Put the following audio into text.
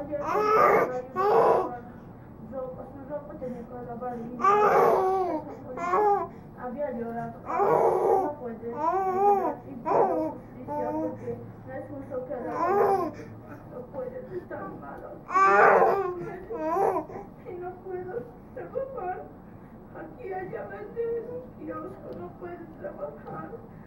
ayer ropa, su ropa tenía que lavar y había llorado. No puede hacer justicia porque no es justo que la no puede estar malo. Y no puedo trabajar. Aquí allá vende en un kiosco, no puede trabajar.